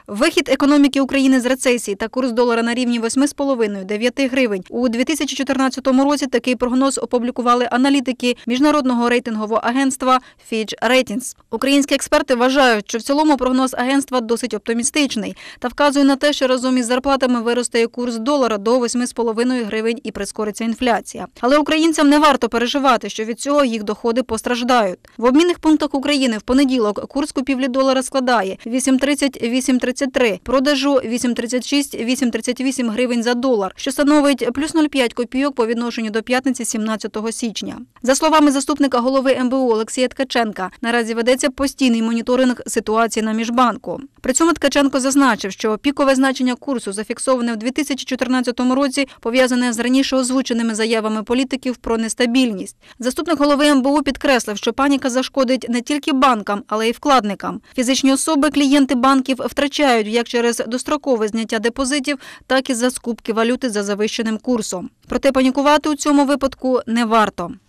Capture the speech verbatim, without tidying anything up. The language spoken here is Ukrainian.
Вихід економіки України з рецесії та курс долара на рівні восьми з половиною - дев'яти гривень. У дві тисячі чотирнадцятому році такий прогноз опублікували аналітики міжнародного рейтингового агентства Fitch Ratings. Українські експерти вважають, що в цілому прогноз агентства досить оптимістичний та вказує на те, що разом із зарплатами виросте курс долара до восьми з половиною гривень і прискориться інфляція. Але українцям не варто переживати, що від цього їх доходи постраждають. В обмінних пунктах України в понеділок курс купівлі долара складає вісім тридцять - вісім тридцять три, продажу вісім тридцять шість - вісім тридцять вісім гривень за долар, що становить плюс нуль цілих п'ять копійок по відношенню до п'ятниці сімнадцятого січня. За словами заступника голови ем бе у Олексія Ткаченка, наразі ведеться постійний моніторинг ситуації на міжбанку. При цьому Ткаченко зазначив, що пікове значення курсу, зафіксоване в дві тисячі чотирнадцятому році, пов'язане з раніше озвученими заявами політиків про нестабільність. Заступник голови ем бе у підкреслив, що паніка зашкодить не тільки банкам, але й вкладникам. Фізичні особи, клієнти банків втрачають як через дострокове зняття депозитів, так і за скупки валюти за завищеним курсом. Проте панікувати у цьому випадку не варто.